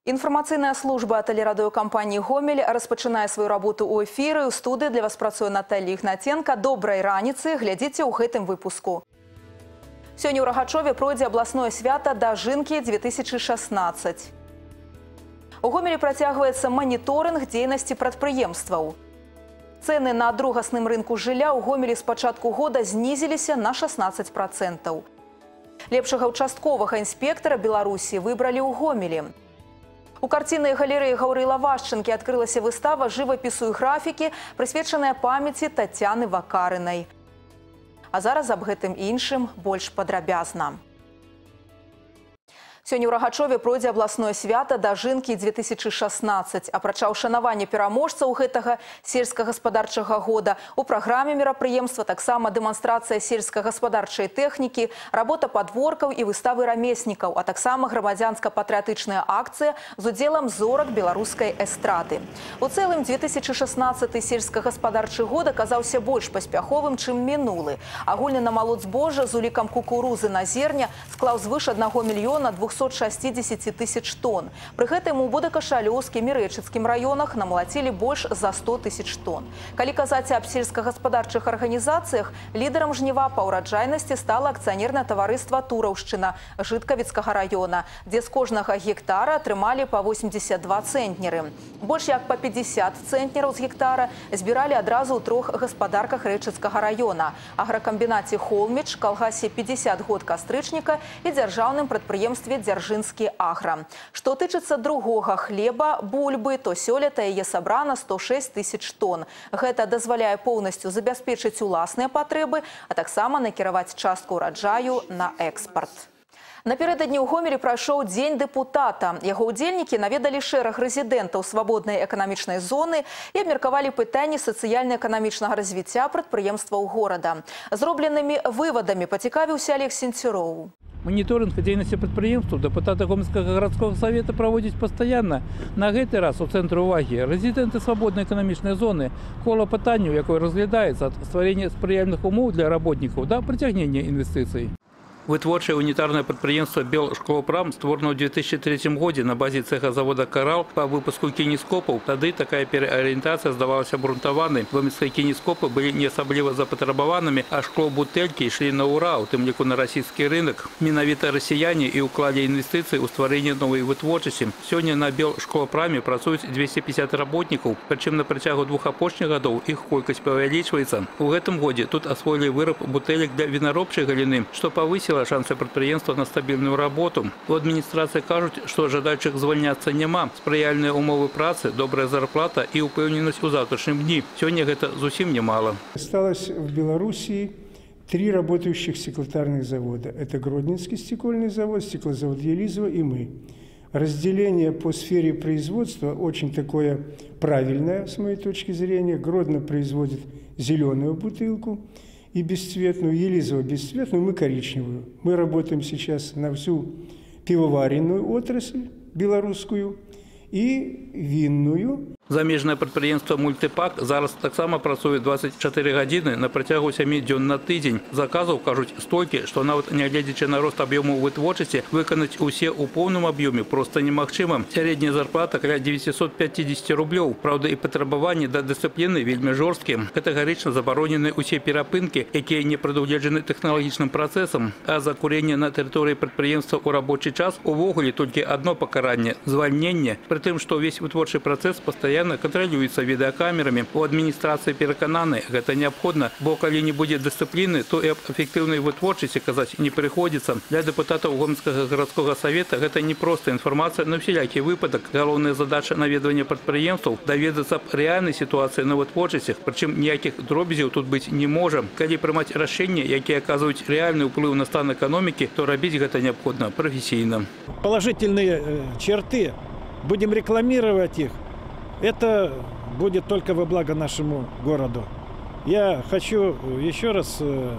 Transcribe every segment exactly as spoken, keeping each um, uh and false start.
Інфармацыйная служба тэлерадыёкампаніі «Гомель» распачынае сваю работу ў эфіры. У студыі для вас працуе Наталья Ігнатенка. Добрай раніцы, глядзіце ў гэтым выпуску. Сёння ў Рагачове пройдзе абласное свята Дажынкі две тысячи шестнадцать. У Гомелі працягваецца маніторынг дзейнасці прадпрыемстваў. Цэны на другасным рынку жылля ў Гомелі з пачатку года знізіліся на шестнадцать процентов. Лепшага участковага інспектара Беларусі выбралі ў Гомелі. У карціннай галерэі Гаўрыла Вашчынкі адкрылася выстава жывапісу і графікі, прысвечаная памяці Тацяны Вакарынай. А зараз аб гэтым і іншым больш падрабязна. Сёння ў Рагачове пройдзе абласное свята Дажынкі две тысячи шестнадцать. Апрача ўшанавання пераможцаў гэтага сельскагаспадарчага года, у праграме мерапрыемства таксама дэманстрацыя сельскагаспадарчай тэхнікі, работа падворкаў і выставы рамеснікаў, а таксама грамадзянска-патрыятычная акцыя з удзелам зорак беларускай эстрады. У цэлым две тысячи шестнадцаты сельскагаспадарчы год аказаўся больш паспяховым, чым мінулы. Агульны намалот збожжа з улікам кукурузы на зерня склаў звыш аднаго мільёна двухсот шестидесяти тысяч тонн. Пры гэтым у Будакашалёўскім і Рэчыцкім раёнах намалацілі больш за сто тысяч тонн. Калі казаць аб сельскагаспадарчых арганізацыях, лідарам жніва па ўраджайнасці стала акцыянернае таварыства «Тураўшчына» Жыткавіцкага раёна, дзе з кожнага гектара атрымалі па восемьдесят два цэнтнеры. Больш як па пятьдесят цэнтнераў з гектара збіралі адразу ў трох гаспадарках Рэчыцкага раёна: агракамбінаце «Холміч», калгасе пятьдесят год Кастрычніка і дзяржаўным прадпрыемстве «Дзяржынскі агра». Што тычыцца другога хлеба, бульбы, то сёлета яе сабрана сто шесть тысяч тонн. Гэта дазваляе поўнасцю забяспечыць уласныя патрэбы, а таксама накіраваць частку ўраджаю на экспарт. Напярэдадні ў Гомелі прайшоў дзень дэпутата. Яго ўдзельнікі наведалі шэраг рэзідэнтаў свабоднай эканамічнай зоны і абмеркавалі пытанні сацыяльна-эканамічнага развіцця прадпрыемстваў горада. Зробленымі вывадамі пацікавіўся Олег Сенцюроў. Мониторинг деятельности предприемств депутаты Гомельского городского совета проводят постоянно. На гэты раз у центре уваги резиденты свободной экономичной зоны кола пытанню, якое разглядается от створения сприяльных умов для работников до притягнения инвестиций. Вытворчае унітарнае прадпрыемства «Белшклопрам» створано ў две тысячи третьем годзе на базе цеха завода «Карал» по выпуску кинескопаў. Тады такая переориентация здавалася абрунтаванай. Гомельскія кинескопы былі не асабліва запатрабаванымі, а шкло-бутэлькі ішлі на ўра, у тым ліку на расійскі рынок. Менавіта расіяне і ўклалі інвестыцыі ў стварэнне новай вытворчасці. Сёння на «Белшклопраме» працуюць двести пятьдесят работнікаў, прычым на працягу двух апошніх гадоў іх колькасць павялічваецца. У гэтым годзе тут асвоілі выраб бутэлек для вінаробчай галіны, што павысіла шансы предприемства на стабильную работу. У администрации кажут, что ожидающих звольняться нема. Сприяльные умовы працы, добрая зарплата и упевненность у завтрашнем дни. Сегодня это зусім немало. Осталось в Белоруссии три работающих стеклотарных завода. Это Гродненский стекольный завод, стеклозавод Елизово и мы. Разделение по сфере производства очень такое правильное, с моей точки зрения. Гродно производит зеленую бутылку и бесцветную, Елизово бесцветную, мы коричневую. Мы работаем сейчас на всю пивоваренную отрасль белорусскую и винную. Замежное предприемство «Мультипак» зараз таксама працуе двадцать четыре гадзіны на працягу сямі дзён на тыдзень. Заказаў, кажуць, столькі, што нават нягледзячы на рост аб'ёму вытворчасці, выканаць усе ў поўным аб'ёме проста немагчыма. Сярэдняя зарплата каля девятисот пятидесяти рублёў. Праўда, і патрабаванні да дысцыпліны вельмі жорсткія. Катэгарычна забаронены ўсе перапынкі, якія не прадугледжаны тэхналагічным працэсам. А за куренне на тэрыторыі прадпрыемства ў рабочы час увогуле толькі адно пакаранне – звальненне. Пры тым, што ўвесь вытворчы працэс пастаянна контролюется видеокамерами. У администрации переконаны, это необходимо, бо коли не будет дисциплины, то и об эффективной вытворчасці казаць не приходится. Для депутатов Гомельского городского совета это не просто информация, но всякий выпадок. Главная задача наведывания предприемств доведаться об реальной ситуации на вытворчасцях, причем никаких дробязей тут быть не может. Коли принимать решения, которые оказывают реальный вплыв на стан экономики, то робить это необходимо профессийно. Положительные черты, будем рекламировать их. Это будет только во благо нашему городу. Я хочу еще раз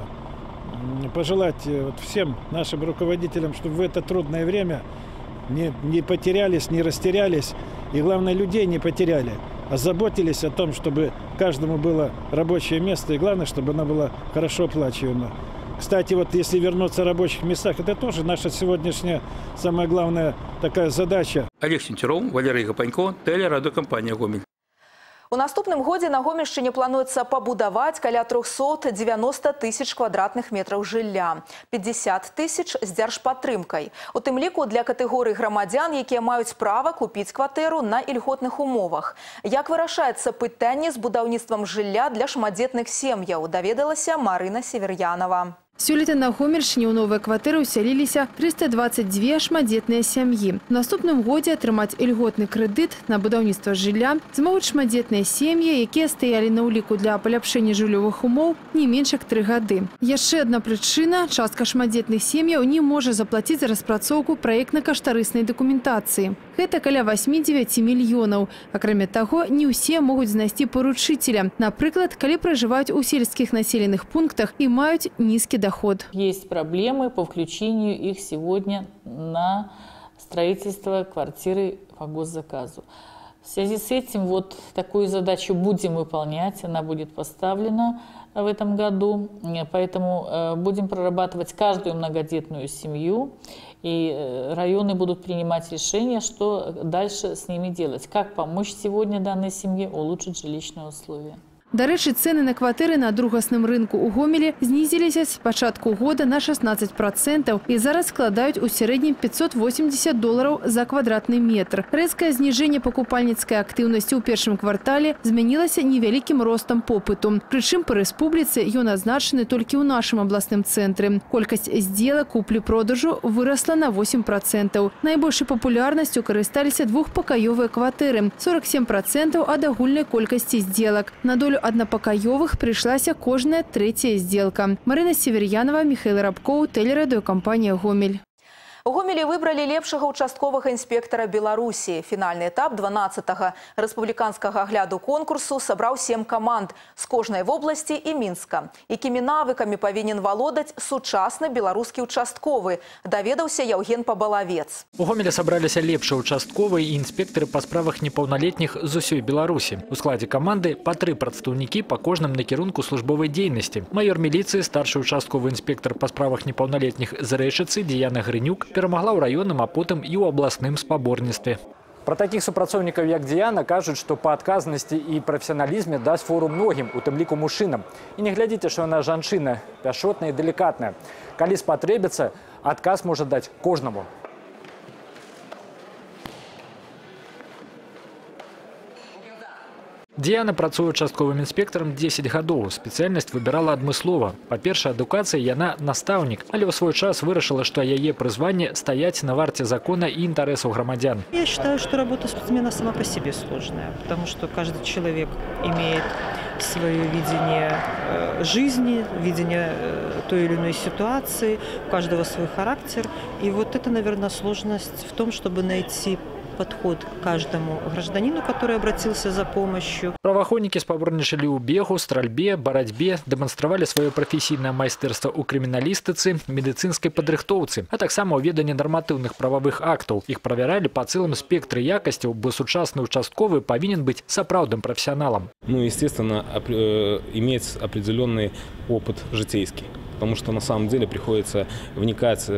пожелать всем нашим руководителям, чтобы в это трудное время не, не потерялись, не растерялись. И главное, людей не потеряли, а заботились о том, чтобы каждому было рабочее место. И главное, чтобы оно было хорошо оплачиваемо. Кстати, вот если вернуться в рабочих местах, это тоже наша сегодняшняя самая главная такая задача. Олег Сентеров, Валерий Гапанько, телерадиокомпания «Гомель». У наступным годзе на Гомельшчыне плануецца пабудаваць каля трохсот дзевяноста тысяч квадратных метраў жылля, пятьдесят тысяч з дзяржпатрымкай. У тым ліку для катэгорый грамадзян, якія маюць права купіць кватэру на ільготных умовах. Як вырашаецца пытанне з будаўніцтвам жылля для шматдзетных сем'яў, даведалася Марына Север'янова. Сёлета на Гомельшчыне ў новыя кватэры ўсяліліся триста двадцать две шматдзетныя сям'і. У наступным годзе атрымаць ільготны крэдыт на будаўніцтва жылля змогуць шматдзетныя сем'і, якія стаялі на ўліку для паляпшэння жыллёвых умоў не менш як тры гады. Яшчэ адна прычына – частка шматдзетных сем'яў не можа заплаціць за распрацоўку праектна-каштарыснай дакументацыі. Гэта каля восьмі-дзевяці мільёнаў. Акрамя таго, не ўсе могуць знайсці паручыцеля. Напрыклад, калі пражываюць у сельскіх населеных пунктах і маюць нізкі доход. Есть проблемы по включению их сегодня на строительство квартиры по госзаказу. В связи с этим вот такую задачу будем выполнять, она будет поставлена в этом году, поэтому будем прорабатывать каждую многодетную семью, и районы будут принимать решение, что дальше с ними делать, как помочь сегодня данной семье улучшить жилищные условия. Дарэчы, цены на кватэры на другасным рынку ў Гомелі знізіліся з пачатку года на шестнадцать процентов і зараз складаюць у сярэднім пятьсот восемьдесят долларов за квадратны метр. Рэзкае зніжэнне пакупальніцкай актыўнасці ў першым квартале змянілася невялікім ростам попыту. Прычым па рэспубліцы ён азначаны толькі ў нашым абласным цэнтры. Колькасць здзелак куплі-продажу вырасла на восемь процентов. Найбольшай папулярнасцю карысталіся двухпакаёвыя кватэры – сорок семь процентов ад агульнай колькасці здзелак. На долю однопокоевых пришлась кожная третья сделка. Марина Северьянова, Михаил Рабков, телерадиокомпания «Гомель». У Гомелі выбралі лепшага участковага інспектара Беларусі. Фінальны этап дванаццатага рэспубліканскага агляду конкурсу сабраў сем каманд з кожнай вобласці і Мінска. Якімі навыкамі павінен валодаць сучасны беларускі участковы, даведаўся Яўген Пабалавец. У Гомелі сабраліся лепшыя участковыя і інспектары па справах непаўналетніх з усёй Беларусі. У складзе каманды па тры прадстаўнікі па кожным накірунку службовай дзейнасці. Майор міліцыі, старшы участковы інспектар па справах непаўналетніх з Рэчыцы Дыяна Грынюк перамагла ў раённым, а потым і ў абласным спаборніцтве. Про таких супрацоўнікаў, як Дыяна, кажуць, што па адказнасці і прафесіяналізме дасць фору многім, у тым ліку мужчынам. І не глядзіце, што яна жанчына, пяшотная і далікатная. Калі спатрэбіцца, адказ можа даць кожнаму. Дыяна працуе участковым інспектарам дзесяць гадоў. Спецыяльнасць выбірала адмыслова. Па-першае, адукацыя яна настаўнік, але ў свой час вырашыла, што яе прызванне стаяць на варце закона и интересов громадян. Я считаю, что работа спортсмена сама по себе сложная, потому что каждый человек имеет свое видение жизни, видение той или иной ситуации, у каждого свой характер. И вот это, наверное, сложность в том, чтобы найти подход к каждому гражданину, который обратился за помощью. Праваахоўнікі спаборнічалі ў бегу, стральбе, барацьбе, дэманстравалі сваё прафесійнае майстэрства ў крыміналістыцы, медыцынскай падрыхтоўцы, а таксама ў веданні нарматыўных прававых актаў. Іх правяралі па цэлым спектры якасцяў, бо сучасны участковы павінен быць сапраўдным профессионалом. Ну, естественно, иметь определенный опыт житейский. Потому что на самом деле приходится вникать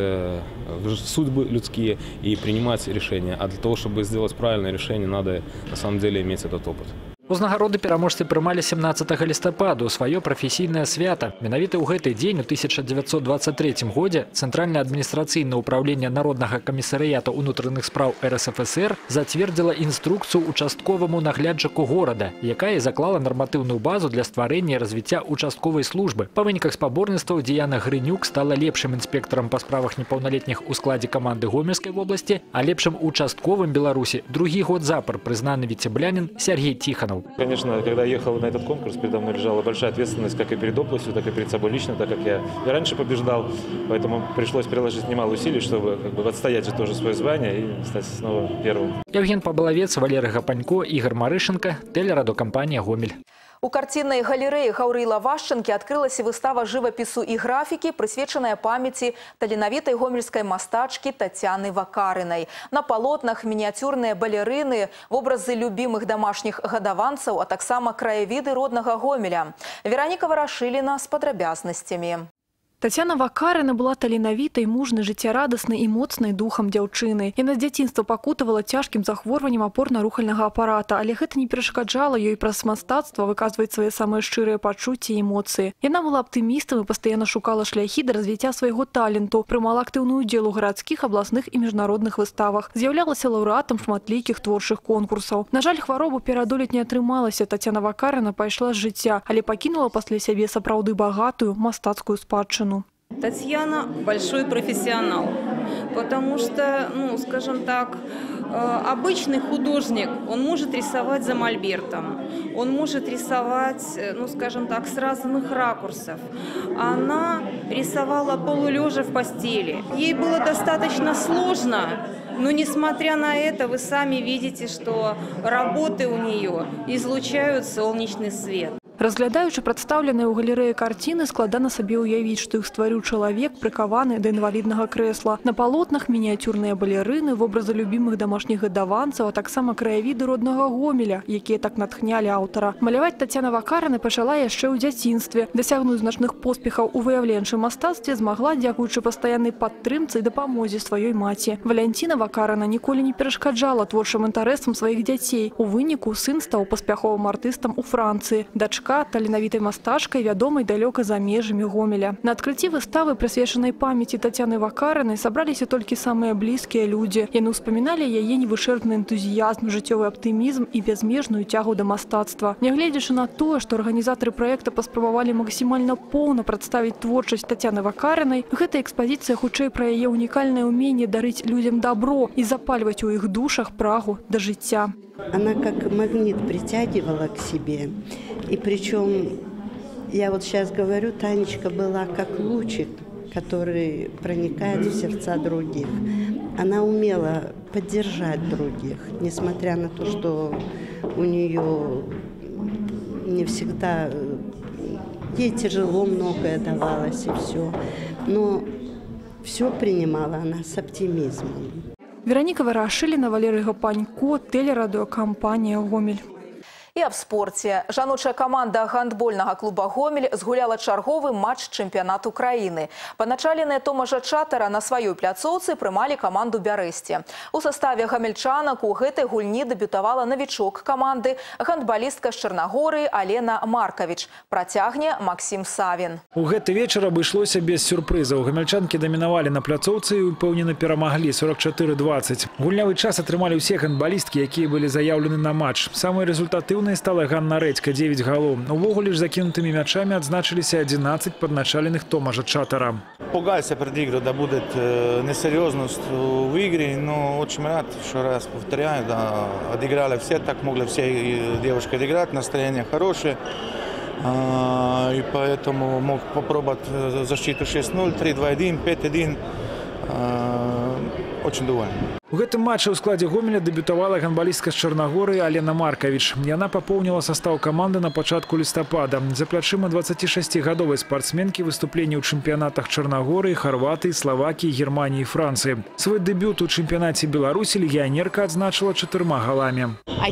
в судьбы людские и принимать решения. А для того, чтобы сделать правильное решение, надо на самом деле иметь этот опыт. Узнагароды пераможцы прымалі семнаццатага лістапада ў сваё прафесійнае свята. Менавіта ў гэты дзень у тысяча девятьсот двадцать третьем годзе Цэнтральнае адміністрацыйнае ўпраўленне Народнага камісарыята ўнутраных спраў эр эс эф эс эр зацвердзіла інструкцыю участковаму наглядчыку горада, якая заклала нарматыўную базу для стварэння і развіцця участковай службы. Па выніках спаборніцтваў Дыяна Грынюк стала лепшым інспектарам па справах непаўналетніх у складзе каманды Гомельскай вобласці, а лепшым участковым Беларусі другі год запар прызнаны віцэблянін Сергей Тихонов. Конечно, когда я ехал на этот конкурс, передо мной лежала большая ответственность как и перед областью, так и перед собой лично, так как я и раньше побеждал. Поэтому пришлось приложить немало усилий, чтобы как бы отстоять тоже свое звание и стать снова первым. Яўген Пабалавец, Валерий Гапанько, Игорь Марышенко, телерадиокомпания «Гомель». У карціннай галерэі Гаўрыла Вашчанкі адкрылася выстава жывапісу і графікі, прысвечаная памяці таленавітай гомельскай мастачкі Тацяны Вакарынай. На палотнах мініяцюрныя балерыны, вобразы любімых домашніх гадаванцаў, а таксама краявіды роднага Гомеля. Вераніка Варашыліна з падрабязнасцямі. Тацяна Вакарына была таленавітай, мужнай, жыццярадаснай і моцнай духам дзяўчынай. Яна з дзяцінства пакутавала цяжкім захворваннем апорна-рухальнага апарата, але гэта не перашкаджала ёй праз мастацтва выказваць свае самыя шчырыя пачуцці і эмоцыі. Яна была аптымістам і пастаянна шукала шляхі да развіцця свайго таленту, прымала актыўны ўдзел у гарадскіх, абласных і міжнародных выставах, з'яўлялася лаўрэатам шматлікіх творчых конкурсаў. На жаль, хваробу пераадолець не атрымалася. Тацяна Вакарына пайшла з жыцця, але пакінула пасля сябе сапраўды багатую мастацкую спадчыну. Татьяна большой профессионал, потому что, ну, скажем так, обычный художник, он может рисовать за мольбертом, он может рисовать, ну, скажем так, с разных ракурсов. Она рисовала полулежа в постели. Ей было достаточно сложно, но несмотря на это, вы сами видите, что работы у нее излучают солнечный свет. Разглядаючы прадстаўленыя ў галерэі карціны, складана сабе ўявіць, што іх стварыў чалавек, прыкаваны да інваліднага крэсла. На палотнах мініяцюрныя балерыны, вобразы любімых дамашніх гадаванцаў, а таксама краявіды роднага Гомеля, якія так натхнялі аўтара. Маляваць Тацяна Вакарына пачала яшчэ ў дзяцінстве. Дасягнуць значных поспехаў у выяўленчым мастацтве змагла, дзякуючы пастаяннай падтрымцы і дапамозе сваёй маці. Валянціна Вакарына ніколі не перашкаджала творчым інтарэсам сваіх дзяцей. У выніку сын стаў паспяховым артыстам у Францыі. Дачка таленавітай мастачкай, вядомай далёка за межамі Гомеля. На адкрыцці выставы, прысвечанай памяці Тацяны Вакарынай, сабраліся толькі самыя блізкія людзі. Яны ўспаміналі яе невышэрпны энтузіязм, жыццёвы аптымізм і бязмежную цягу да мастацтва. Нягледзячы на тое, што арганізатары праекта паспрабавалі максімальна поўна прадставіць творчасць Тацяны Вакарынай, гэта экспазіцыя хутчэй пра яе унікальнае ўменне дарыць людзям дабро і запальваць у іх душах прагу да жыцця. Она как магнит притягивала к себе. И причем, я вот сейчас говорю, Танечка была как лучик, который проникает в сердца других. Она умела поддержать других, несмотря на то, что у нее не всегда, ей тяжело многое давалось и все. Но все принимала она с оптимизмом. Вероніка Варашыліна, Валерый Гапанько, телерадиокомпания «Гомель». І аб спорце. Жаночая каманда гандбольнага клуба «Гомель» згуляла чарговы матч чэмпіянату краіны. Паначаленыя Томажа Чатара на сваёй пляцоўцы прымалі каманду «Бярэсце». У саставе гамельчанак у гэтай гульні дэбютавала навічок каманды, гандбалістка з Чарнагорыі Алена Маркавіч. Працягне Максім Савін. У гэты вечар абышлося без сюрпрызаў. Гамельчанкі дамінавалі на пляцоўцы і упэўнена перамаглі сорок чатыры дваццаць. Гульнявы час атрымалі ўсе гандбалісткі, якія былі заяўлены на матч. Самыя результатыўныя стала Ганна Рэдзька, девять галоў. Увогуле ж закінутымі мячамі адзначыліся одиннадцать подначаленых Томажа Чатара. Пугался перед игрой, да будет э, несерьезность в игре, но очень рад, еще раз повторяю, да, отыграли все, так могли все девушки отыграть, настроение хорошее, э, и поэтому мог попробовать защиту шесть ноль, три два один, пять один, э, очень доволен. У гэтым матчы ў складзе Гомеля дэбютавала гандбалістка з Чарнагорыі Алена Маркавіч. Яна папоўніла састаў каманды на пачатку лістапада. За плячыма дваццацішасцігадовай спартсменкі выступленні ў чэмпіянатах Чарнагорыі, Харватыі, Славакіі, Германіі і Францыі. Свой дэбют у чэмпіянаце Беларусі легіянерка адзначыла чатырма галамі.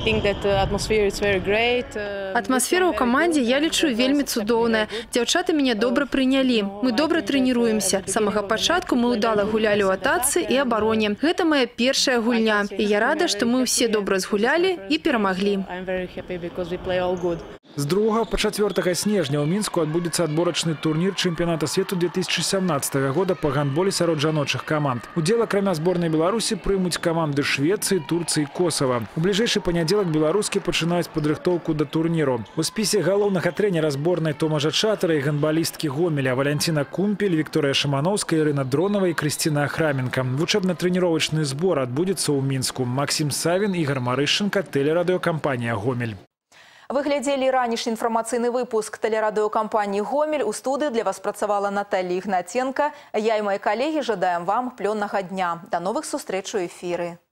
Атмасфера ў камандзе, я лічу, вельмі цудоўная. Дзяўчаты мяне добра прынялі. Мы добра трэніруемся. З самага пачатку мы ўдала гулялі ў атацы і абароне. Гэта моя першая гульня. І я рада, што мы ўсе добра згулялі і перамаглі. З другога па чацвёртага снежня ў Мінску адбудзецца адборачны турнір чэмпіяната свету две тысячи семнадцатого года па гандболе сярод жаночых каманд. Удзел акрамя зборнай Беларусі прымуць каманды Швецыі, Турцыі, Косава. У бліжэйшы панядзелак беларускі пачынаюць падрыхтоўку да турніру. У спісе галоўнага трэнера зборнай Томажа Чатара і гандбалісткі Гомеля Валянціна Кумпель, Вікторыя Шамановская, Ірына Дронова і Крысціна Ахраменка. Вучэбна-трэніровачны збор адбудзецца ў Мінску. Максім Савін, Ігор Марышченко, телерадиокомпания «Гомель». Вы глядзелі ранішні інфармацыйны выпуск тэлерадыёкампаніі «Гомель». У студыі для вас працавала Наталья Ігнаценка. Я і мои калегі жадаем вам плённага дня. До новых сустрэч у эфіры.